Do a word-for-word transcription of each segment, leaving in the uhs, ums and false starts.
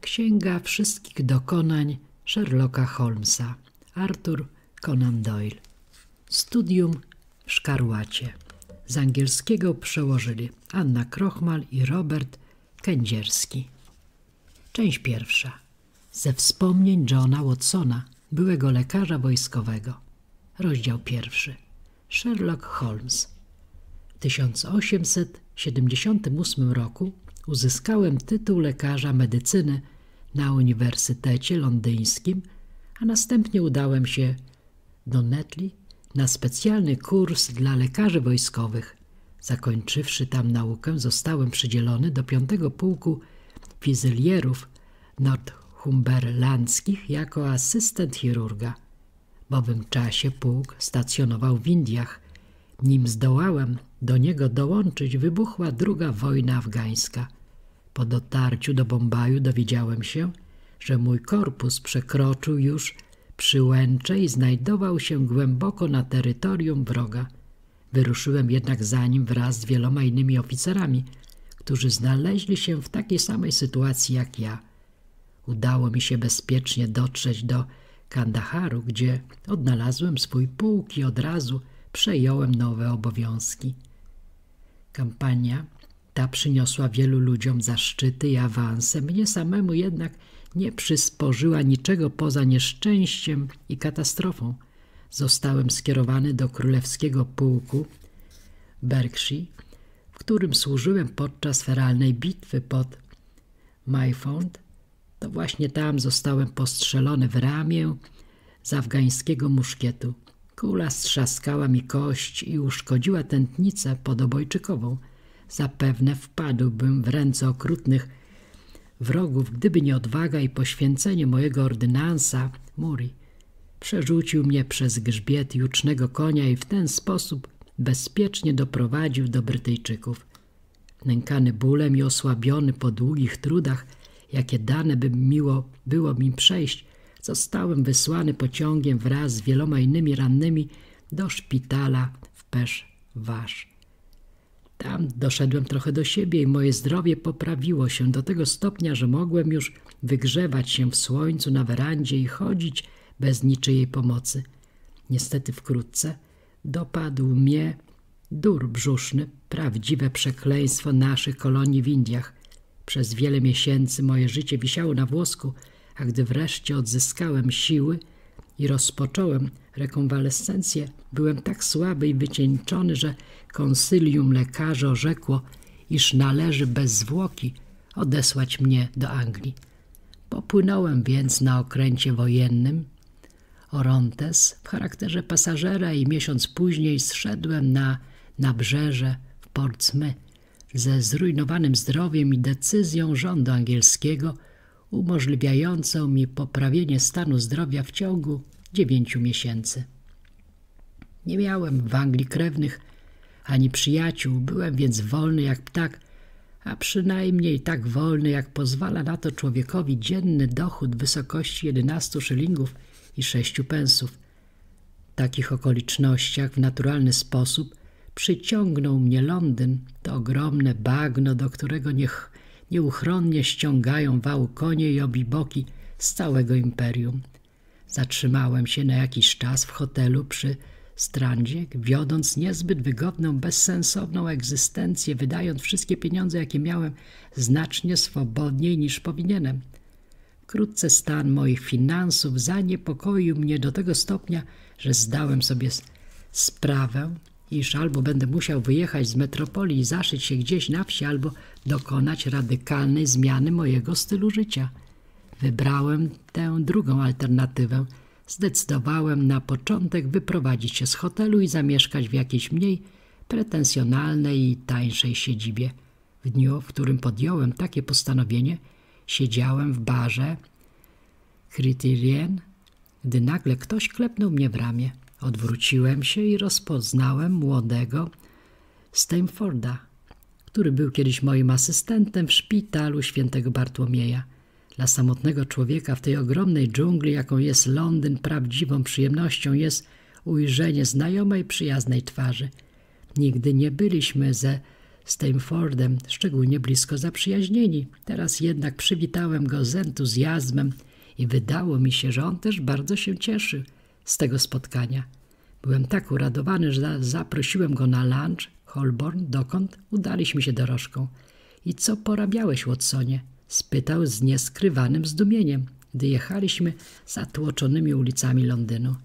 Księga wszystkich dokonań Sherlocka Holmesa. Arthur Conan Doyle. Studium w szkarłacie. Z angielskiego przełożyli Anna Krochmal i Robert Kędzierski. Część pierwsza. Ze wspomnień Johna Watsona, byłego lekarza wojskowego. Rozdział pierwszy. Sherlock Holmes. W tysiąc osiemset siedemdziesiątym ósmym roku uzyskałem tytuł lekarza medycyny na Uniwersytecie Londyńskim, a następnie udałem się do Netley na specjalny kurs dla lekarzy wojskowych. Zakończywszy tam naukę, zostałem przydzielony do piątego Pułku Fizylierów Northumberlandzkich jako asystent chirurga. W owym czasie pułk stacjonował w Indiach. Nim zdołałem do niego dołączyć, wybuchła druga wojna afgańska. Po dotarciu do Bombaju dowiedziałem się, że mój korpus przekroczył już Przyłęcze i znajdował się głęboko na terytorium wroga. Wyruszyłem jednak za nim wraz z wieloma innymi oficerami, którzy znaleźli się w takiej samej sytuacji jak ja. Udało mi się bezpiecznie dotrzeć do Kandaharu, gdzie odnalazłem swój pułk i od razu przejąłem nowe obowiązki. Kampania ta przyniosła wielu ludziom zaszczyty i awanse, mnie samemu jednak nie przysporzyła niczego poza nieszczęściem i katastrofą. Zostałem skierowany do królewskiego pułku Berkshire, w którym służyłem podczas feralnej bitwy pod Mayford. To właśnie tam zostałem postrzelony w ramię z afgańskiego muszkietu. Kula strzaskała mi kość i uszkodziła tętnicę podobojczykową. Zapewne wpadłbym w ręce okrutnych wrogów, gdyby nie odwaga i poświęcenie mojego ordynansa Murray. Przerzucił mnie przez grzbiet jucznego konia i w ten sposób bezpiecznie doprowadził do Brytyjczyków. Nękany bólem i osłabiony po długich trudach, jakie dane by miło było mi przejść, zostałem wysłany pociągiem wraz z wieloma innymi rannymi do szpitala w Peshawar. Tam doszedłem trochę do siebie i moje zdrowie poprawiło się do tego stopnia, że mogłem już wygrzewać się w słońcu na werandzie i chodzić bez niczyjej pomocy. Niestety wkrótce dopadł mnie dur brzuszny, prawdziwe przekleństwo naszych kolonii w Indiach. Przez wiele miesięcy moje życie wisiało na włosku, a gdy wreszcie odzyskałem siły i rozpocząłem rekonwalescencję, byłem tak słaby i wycieńczony, że konsylium lekarzy orzekło, iż należy bez zwłoki odesłać mnie do Anglii. Popłynąłem więc na okręcie wojennym Orontes w charakterze pasażera i miesiąc później zszedłem na nabrzeże w Portsmouth ze zrujnowanym zdrowiem i decyzją rządu angielskiego umożliwiającą mi poprawienie stanu zdrowia w ciągu dziewięciu miesięcy. Nie miałem w Anglii krewnych ani przyjaciół, byłem więc wolny jak ptak, a przynajmniej tak wolny, jak pozwala na to człowiekowi dzienny dochód w wysokości jedenastu szylingów i sześciu pensów. W takich okolicznościach w naturalny sposób przyciągnął mnie Londyn, to ogromne bagno, do którego niech nieuchronnie ściągają wał konie i obiboki z całego imperium. Zatrzymałem się na jakiś czas w hotelu przy Strandzie, wiodąc niezbyt wygodną, bezsensowną egzystencję, wydając wszystkie pieniądze, jakie miałem, znacznie swobodniej niż powinienem. Wkrótce stan moich finansów zaniepokoił mnie do tego stopnia, że zdałem sobie sprawę, iż albo będę musiał wyjechać z metropolii i zaszyć się gdzieś na wsi, albo dokonać radykalnej zmiany mojego stylu życia. Wybrałem tę drugą alternatywę. Zdecydowałem na początek wyprowadzić się z hotelu i zamieszkać w jakiejś mniej pretensjonalnej i tańszej siedzibie. W dniu, w którym podjąłem takie postanowienie, siedziałem w barze Criterion, gdy nagle ktoś klepnął mnie w ramię. Odwróciłem się i rozpoznałem młodego Stamforda, który był kiedyś moim asystentem w szpitalu świętego Bartłomieja. Dla samotnego człowieka w tej ogromnej dżungli, jaką jest Londyn, prawdziwą przyjemnością jest ujrzenie znajomej, przyjaznej twarzy. Nigdy nie byliśmy ze Stamfordem szczególnie blisko zaprzyjaźnieni. Teraz jednak przywitałem go z entuzjazmem i wydało mi się, że on też bardzo się cieszy z tego spotkania. Byłem tak uradowany, że zaprosiłem go na lunch Holborn, dokąd udaliśmy się dorożką. I co porabiałeś, Watsonie? Spytał z nieskrywanym zdumieniem, gdy jechaliśmy zatłoczonymi ulicami Londynu.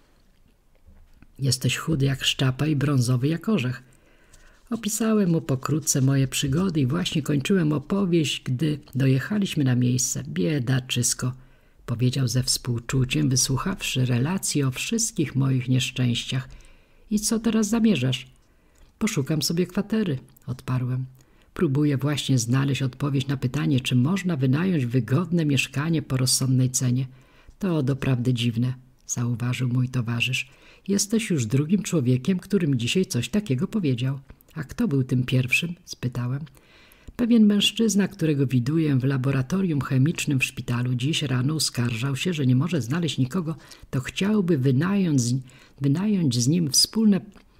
Jesteś chudy jak szczapa i brązowy jak orzech. Opisałem mu pokrótce moje przygody i właśnie kończyłem opowieść, gdy dojechaliśmy na miejsce. Biedaczysko, powiedział ze współczuciem, wysłuchawszy relacji o wszystkich moich nieszczęściach. I co teraz zamierzasz? Poszukam sobie kwatery, odparłem. Próbuję właśnie znaleźć odpowiedź na pytanie, czy można wynająć wygodne mieszkanie po rozsądnej cenie. To doprawdy dziwne, zauważył mój towarzysz. Jesteś już drugim człowiekiem, który mi dzisiaj coś takiego powiedział. A kto był tym pierwszym? Spytałem. Pewien mężczyzna, którego widuję w laboratorium chemicznym w szpitalu. Dziś rano uskarżał się, że nie może znaleźć nikogo, to chciałby wynająć, wynająć z nim wspólne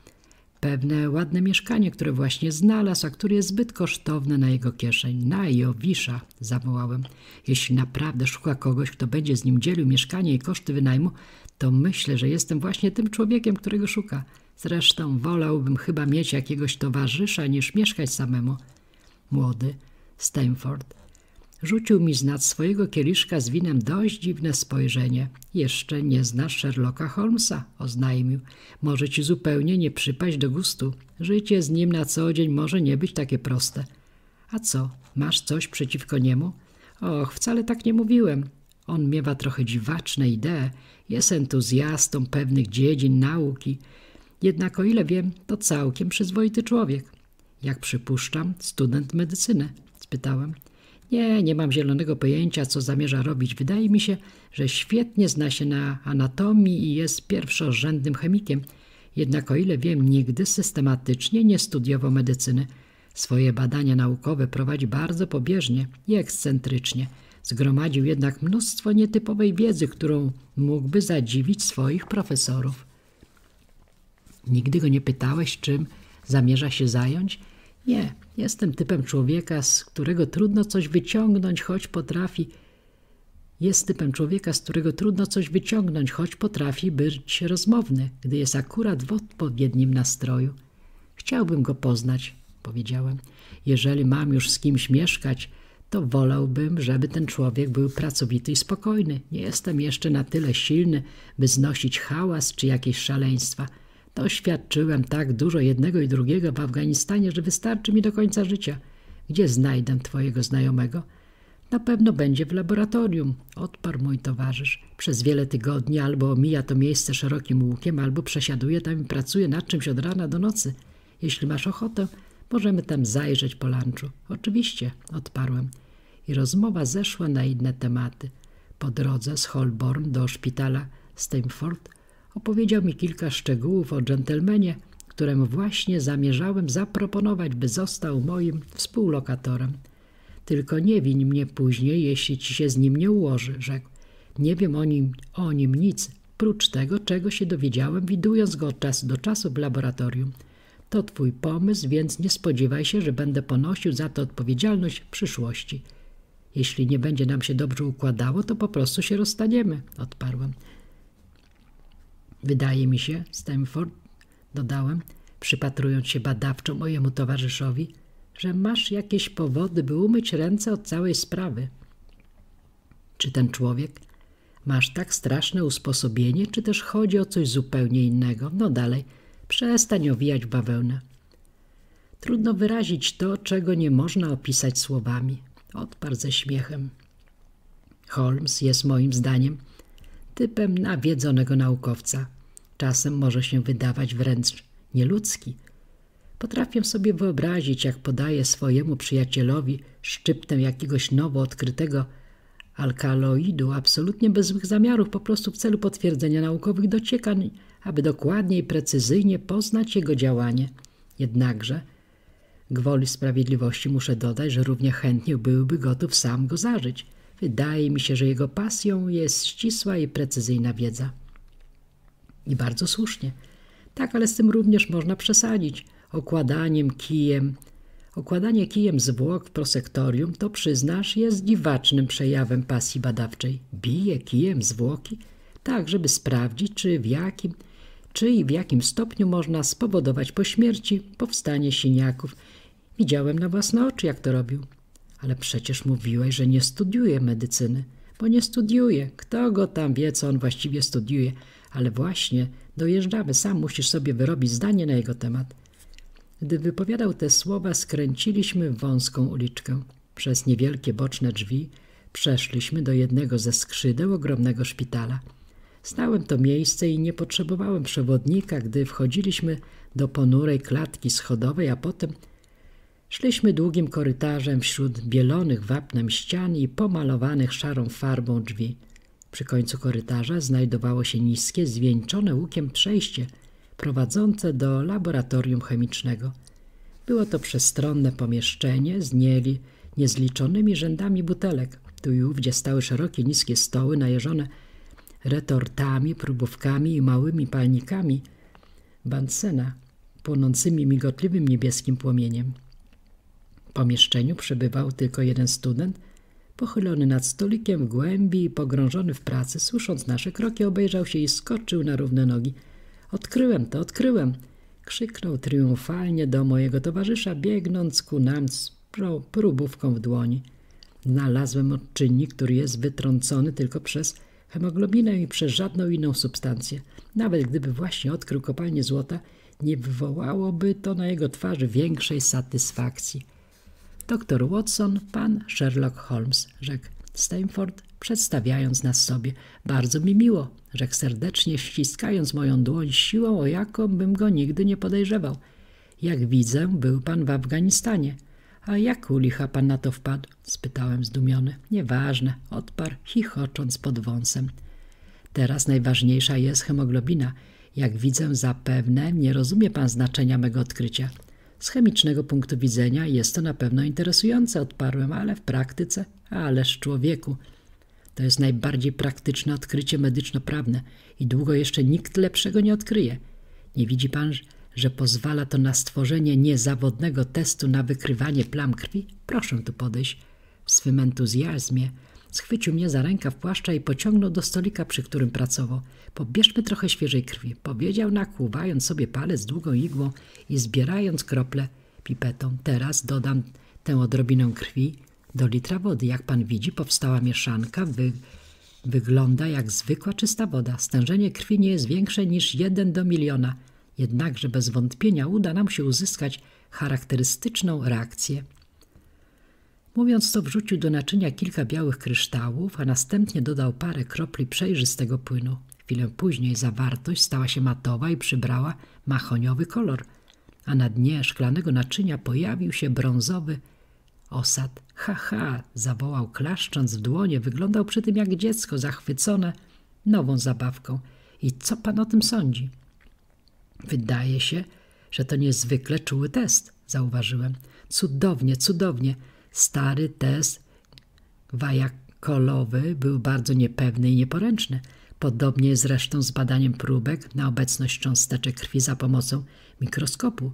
pewne ładne mieszkanie, które właśnie znalazł, a które jest zbyt kosztowne na jego kieszeń. Na Jowisza, zawołałem. Jeśli naprawdę szuka kogoś, kto będzie z nim dzielił mieszkanie i koszty wynajmu, to myślę, że jestem właśnie tym człowiekiem, którego szuka. Zresztą wolałbym chyba mieć jakiegoś towarzysza, niż mieszkać samemu. Młody Stamford rzucił mi z nad swojego kieliszka z winem dość dziwne spojrzenie. Jeszcze nie znasz Sherlocka Holmesa, oznajmił. Może ci zupełnie nie przypaść do gustu. Życie z nim na co dzień może nie być takie proste. A co, masz coś przeciwko niemu? Och, wcale tak nie mówiłem. On miewa trochę dziwaczne idee, jest entuzjastą pewnych dziedzin nauki. Jednak o ile wiem, to całkiem przyzwoity człowiek. Jak przypuszczam, student medycyny, spytałem. Nie, nie mam zielonego pojęcia, co zamierza robić. Wydaje mi się, że świetnie zna się na anatomii i jest pierwszorzędnym chemikiem. Jednak o ile wiem, nigdy systematycznie nie studiował medycyny. Swoje badania naukowe prowadzi bardzo pobieżnie i ekscentrycznie. Zgromadził jednak mnóstwo nietypowej wiedzy, którą mógłby zadziwić swoich profesorów. Nigdy go nie pytałeś, czym zamierza się zająć? Nie, jestem typem człowieka, z którego trudno coś wyciągnąć, choć potrafi. Jest typem człowieka, z którego trudno coś wyciągnąć, choć potrafi być rozmowny, gdy jest akurat w odpowiednim nastroju. Chciałbym go poznać, powiedziałem. Jeżeli mam już z kimś mieszkać, to wolałbym, żeby ten człowiek był pracowity i spokojny. Nie jestem jeszcze na tyle silny, by znosić hałas czy jakieś szaleństwa. Doświadczyłem tak dużo jednego i drugiego w Afganistanie, że wystarczy mi do końca życia. Gdzie znajdę twojego znajomego? Na pewno będzie w laboratorium, odparł mój towarzysz. Przez wiele tygodni albo omija to miejsce szerokim łukiem, albo przesiaduje tam i pracuje nad czymś od rana do nocy. Jeśli masz ochotę, możemy tam zajrzeć po lunchu. Oczywiście, odparłem. I rozmowa zeszła na inne tematy. Po drodze z Holborn do szpitala Stamford opowiedział mi kilka szczegółów o dżentelmenie, któremu właśnie zamierzałem zaproponować, by został moim współlokatorem. Tylko nie wiń mnie później, jeśli ci się z nim nie ułoży, rzekł. Nie wiem o nim, o nim nic, prócz tego, czego się dowiedziałem, widując go od czasu do czasu w laboratorium. To twój pomysł, więc nie spodziewaj się, że będę ponosił za to odpowiedzialność w przyszłości. Jeśli nie będzie nam się dobrze układało, to po prostu się rozstaniemy, odparłem. Wydaje mi się, Stamford, dodałem, przypatrując się badawczo mojemu towarzyszowi, że masz jakieś powody, by umyć ręce od całej sprawy. Czy ten człowiek? Masz tak straszne usposobienie, czy też chodzi o coś zupełnie innego? No dalej, przestań owijać bawełnę. Trudno wyrazić to, czego nie można opisać słowami, odparł ze śmiechem. Holmes jest moim zdaniem typem nawiedzonego naukowca. Czasem może się wydawać wręcz nieludzki. Potrafię sobie wyobrazić, jak podaje swojemu przyjacielowi szczyptę jakiegoś nowo odkrytego alkaloidu, absolutnie bez złych zamiarów, po prostu w celu potwierdzenia naukowych dociekań, aby dokładnie i precyzyjnie poznać jego działanie. Jednakże, gwoli sprawiedliwości muszę dodać, że równie chętnie byłby gotów sam go zażyć. Wydaje mi się, że jego pasją jest ścisła i precyzyjna wiedza. I bardzo słusznie. Tak, ale z tym również można przesadzić. Okładaniem kijem Okładanie kijem zwłok w prosektorium to, przyznasz, jest dziwacznym przejawem pasji badawczej. Bije kijem zwłoki? Tak, żeby sprawdzić, czy w jakim, czy i w jakim stopniu można spowodować po śmierci powstanie siniaków. Widziałem na własne oczy, jak to robił. Ale przecież mówiłeś, że nie studiuje medycyny. Bo nie studiuje. Kto go tam wie, co on właściwie studiuje. Ale właśnie dojeżdżamy. Sam musisz sobie wyrobić zdanie na jego temat. Gdy wypowiadał te słowa, skręciliśmy w wąską uliczkę. Przez niewielkie boczne drzwi przeszliśmy do jednego ze skrzydeł ogromnego szpitala. Znałem to miejsce i nie potrzebowałem przewodnika, gdy wchodziliśmy do ponurej klatki schodowej, a potem szliśmy długim korytarzem wśród bielonych wapnem ścian i pomalowanych szarą farbą drzwi. Przy końcu korytarza znajdowało się niskie, zwieńczone łukiem przejście prowadzące do laboratorium chemicznego. Było to przestronne pomieszczenie z nieli, niezliczonymi rzędami butelek. Tu i ówdzie stały szerokie, niskie stoły najeżone retortami, próbówkami i małymi palnikami Bundsena, płonącymi migotliwym niebieskim płomieniem. W pomieszczeniu przebywał tylko jeden student, pochylony nad stolikiem w głębi i pogrążony w pracy. Słysząc nasze kroki, obejrzał się i skoczył na równe nogi. Odkryłem to, odkryłem! Krzyknął triumfalnie do mojego towarzysza, biegnąc ku nam z próbówką w dłoni. Znalazłem odczynnik, który jest wytrącony tylko przez hemoglobinę i przez żadną inną substancję. Nawet gdyby właśnie odkrył kopalnię złota, nie wywołałoby to na jego twarzy większej satysfakcji. Doktor Watson, pan Sherlock Holmes, rzekł Stamford, przedstawiając nas sobie. Bardzo mi miło, rzekł serdecznie, ściskając moją dłoń siłą, o jaką bym go nigdy nie podejrzewał. Jak widzę, był pan w Afganistanie. A jak u licha pan na to wpadł? Spytałem zdumiony. Nieważne, odparł, chichocząc pod wąsem. Teraz najważniejsza jest hemoglobina. Jak widzę, zapewne nie rozumie pan znaczenia mego odkrycia. Z chemicznego punktu widzenia jest to na pewno interesujące, odparłem, ale w praktyce, ależ człowieku. To jest najbardziej praktyczne odkrycie medyczno-prawne i długo jeszcze nikt lepszego nie odkryje. Nie widzi pan, że pozwala to na stworzenie niezawodnego testu na wykrywanie plam krwi? Proszę tu podejść. W swym entuzjazmie schwycił mnie za rękaw płaszcza i pociągnął do stolika, przy którym pracował. Pobierzmy trochę świeżej krwi, powiedział, nakłuwając sobie palec długą igłą i zbierając krople pipetą. Teraz dodam tę odrobinę krwi do litra wody. Jak pan widzi, powstała mieszanka. Wy... Wygląda jak zwykła, czysta woda. Stężenie krwi nie jest większe niż jeden do miliona. Jednakże bez wątpienia uda nam się uzyskać charakterystyczną reakcję. Mówiąc to, wrzucił do naczynia kilka białych kryształów, a następnie dodał parę kropli przejrzystego płynu. Chwilę później zawartość stała się matowa i przybrała mahoniowy kolor, a na dnie szklanego naczynia pojawił się brązowy osad. Ha, ha! Zawołał, klaszcząc w dłonie. Wyglądał przy tym jak dziecko zachwycone nową zabawką. I co pan o tym sądzi? Wydaje się, że to niezwykle czuły test, zauważyłem. Cudownie, cudownie. Stary test wajakolowy był bardzo niepewny i nieporęczny. Podobnie zresztą z badaniem próbek na obecność cząsteczek krwi za pomocą mikroskopu.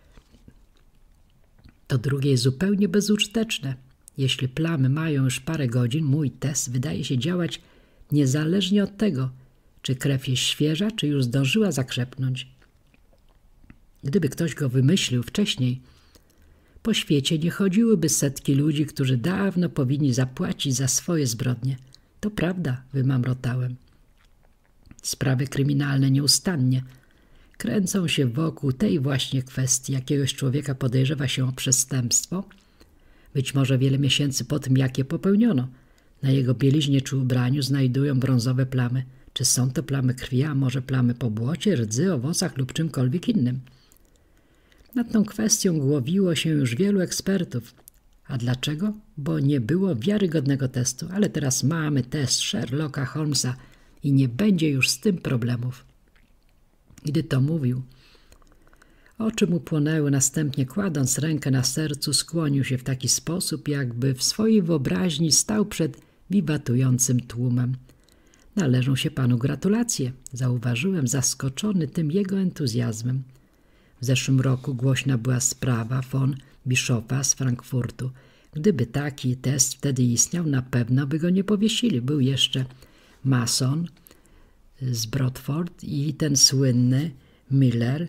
To drugie jest zupełnie bezużyteczne. Jeśli plamy mają już parę godzin, mój test wydaje się działać niezależnie od tego, czy krew jest świeża, czy już zdążyła zakrzepnąć. Gdyby ktoś go wymyślił wcześniej, po świecie nie chodziłyby setki ludzi, którzy dawno powinni zapłacić za swoje zbrodnie. To prawda, wymamrotałem. Sprawy kryminalne nieustannie kręcą się wokół tej właśnie kwestii. Jakiegoś człowieka podejrzewa się o przestępstwo, być może wiele miesięcy po tym, jak je popełniono. Na jego bieliźnie czy ubraniu znajdują brązowe plamy. Czy są to plamy krwi, a może plamy po błocie, rdzy, owocach lub czymkolwiek innym? Nad tą kwestią głowiło się już wielu ekspertów. A dlaczego? Bo nie było wiarygodnego testu. Ale teraz mamy test Sherlocka Holmesa i nie będzie już z tym problemów. Gdy to mówił, oczy mu płonęły, następnie kładąc rękę na sercu, skłonił się w taki sposób, jakby w swojej wyobraźni stał przed wiwatującym tłumem. Należą się panu gratulacje, zauważyłem, zaskoczony tym jego entuzjazmem. W zeszłym roku głośna była sprawa von Bischofa z Frankfurtu. Gdyby taki test wtedy istniał, na pewno by go nie powiesili. Był jeszcze Mason z Bradford i ten słynny Miller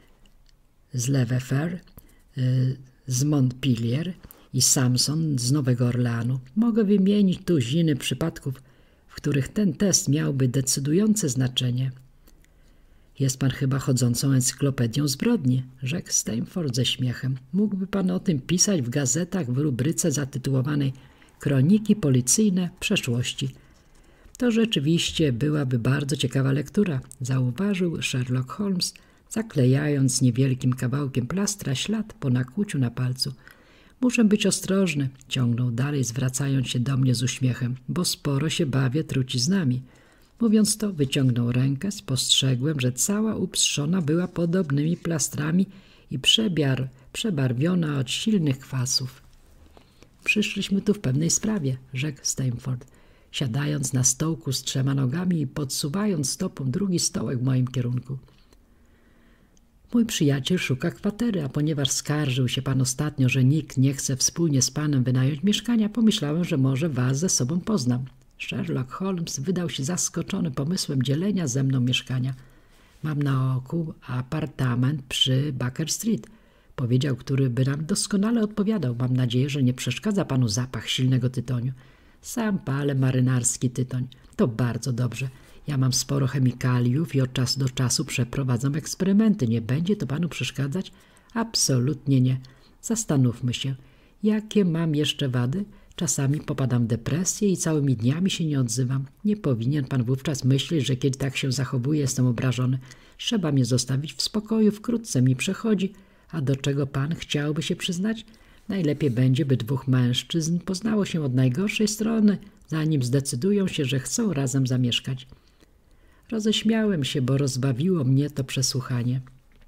z Lewefer, z Montpellier i Samson z Nowego Orleanu. Mogę wymienić tuziny przypadków, w których ten test miałby decydujące znaczenie. Jest pan chyba chodzącą encyklopedią zbrodni, rzekł Stainford ze śmiechem. Mógłby pan o tym pisać w gazetach w rubryce zatytułowanej Kroniki policyjne przeszłości. To rzeczywiście byłaby bardzo ciekawa lektura, zauważył Sherlock Holmes, zaklejając niewielkim kawałkiem plastra ślad po nakłuciu na palcu. Muszę być ostrożny, ciągnął dalej, zwracając się do mnie z uśmiechem, bo sporo się bawię truciznami. Mówiąc to, wyciągnął rękę, spostrzegłem, że cała upstrzona była podobnymi plastrami i przebiar, przebarwiona od silnych kwasów. Przyszliśmy tu w pewnej sprawie, rzekł Stainford, siadając na stołku z trzema nogami i podsuwając stopą drugi stołek w moim kierunku. Mój przyjaciel szuka kwatery, a ponieważ skarżył się pan ostatnio, że nikt nie chce wspólnie z panem wynająć mieszkania, pomyślałem, że może was ze sobą poznam. Sherlock Holmes wydał się zaskoczony pomysłem dzielenia ze mną mieszkania. Mam na oku apartament przy Baker Street, powiedział, który by nam doskonale odpowiadał. Mam nadzieję, że nie przeszkadza panu zapach silnego tytoniu. Sam palę marynarski tytoń. To bardzo dobrze. Ja mam sporo chemikaliów i od czasu do czasu przeprowadzam eksperymenty. Nie będzie to panu przeszkadzać? Absolutnie nie. Zastanówmy się. Jakie mam jeszcze wady? Czasami popadam w depresję i całymi dniami się nie odzywam. Nie powinien pan wówczas myśleć, że kiedy tak się zachowuję, jestem obrażony. Trzeba mnie zostawić w spokoju, wkrótce mi przechodzi. A do czego pan chciałby się przyznać? Najlepiej będzie, by dwóch mężczyzn poznało się od najgorszej strony, zanim zdecydują się, że chcą razem zamieszkać. Roześmiałem się, bo rozbawiło mnie to przesłuchanie.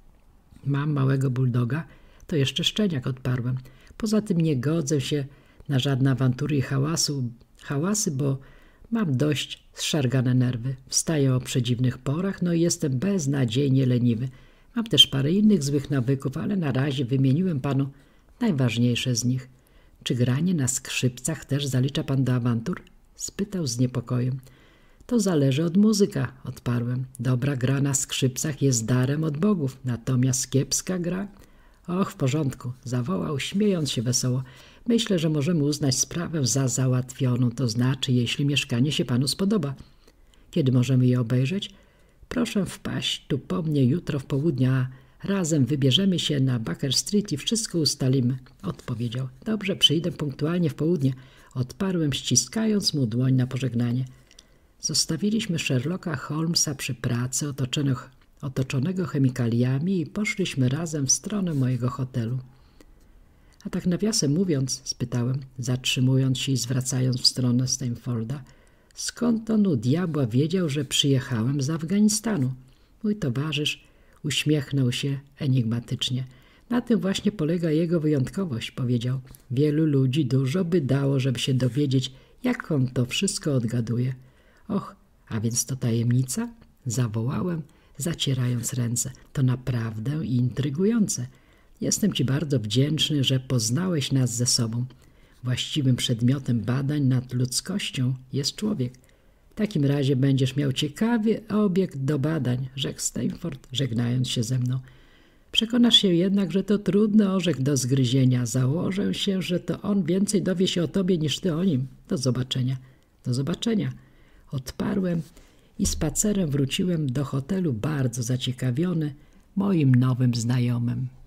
Mam małego bulldoga, to jeszcze szczeniak, odparłem. Poza tym nie godzę się na żadne awantury i hałasu, hałasy, bo mam dość zszargane nerwy. Wstaję o przedziwnych porach, no i jestem beznadziejnie leniwy. Mam też parę innych złych nawyków, ale na razie wymieniłem panu najważniejsze z nich. Czy granie na skrzypcach też zalicza pan do awantur? Spytał z niepokojem. To zależy od muzyka, odparłem. Dobra gra na skrzypcach jest darem od bogów, natomiast kiepska gra... Och, w porządku, zawołał, śmiejąc się wesoło. Myślę, że możemy uznać sprawę za załatwioną, to znaczy, jeśli mieszkanie się panu spodoba. Kiedy możemy je obejrzeć? Proszę wpaść tu po mnie jutro w południe, a razem wybierzemy się na Baker Street i wszystko ustalimy, odpowiedział. Dobrze, przyjdę punktualnie w południe, odparłem, ściskając mu dłoń na pożegnanie. Zostawiliśmy Sherlocka Holmesa przy pracy otoczonego, otoczonego chemikaliami i poszliśmy razem w stronę mojego hotelu. A tak nawiasem mówiąc, spytałem, zatrzymując się i zwracając w stronę Stainforda, skąd on u diabła wiedział, że przyjechałem z Afganistanu? Mój towarzysz uśmiechnął się enigmatycznie. Na tym właśnie polega jego wyjątkowość, powiedział. Wielu ludzi dużo by dało, żeby się dowiedzieć, jak on to wszystko odgaduje. Och, a więc to tajemnica? Zawołałem, zacierając ręce. To naprawdę intrygujące. Jestem ci bardzo wdzięczny, że poznałeś nas ze sobą. Właściwym przedmiotem badań nad ludzkością jest człowiek. W takim razie będziesz miał ciekawy obiekt do badań, rzekł Stainford, żegnając się ze mną. Przekonasz się jednak, że to trudny orzech do zgryzienia. Założę się, że to on więcej dowie się o tobie niż ty o nim. Do zobaczenia. Do zobaczenia. Odparłem i spacerem wróciłem do hotelu bardzo zaciekawiony moim nowym znajomym.